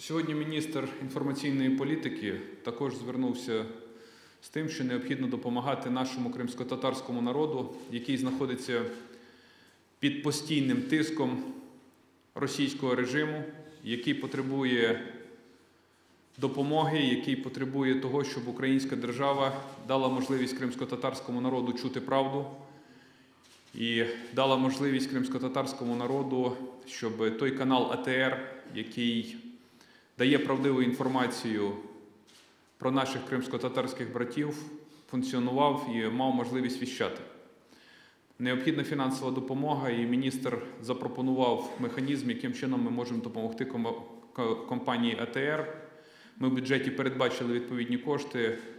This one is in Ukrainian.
Сьогодні міністр інформаційної політики також звернувся з тим, що необхідно допомагати нашому кримськотатарському народу, який знаходиться під постійним тиском російського режиму, який потребує допомоги, який потребує того, щоб українська держава дала можливість кримськотатарському народу чути правду і дала можливість кримськотатарському народу, щоб той канал АТР, який дає правдиву інформацію про наших кримськотатарських братів, функціонував і мав можливість віщати. Необхідна фінансова допомога, і міністр запропонував механізм, яким чином ми можемо допомогти компанії АТР. Ми в бюджеті передбачили відповідні кошти.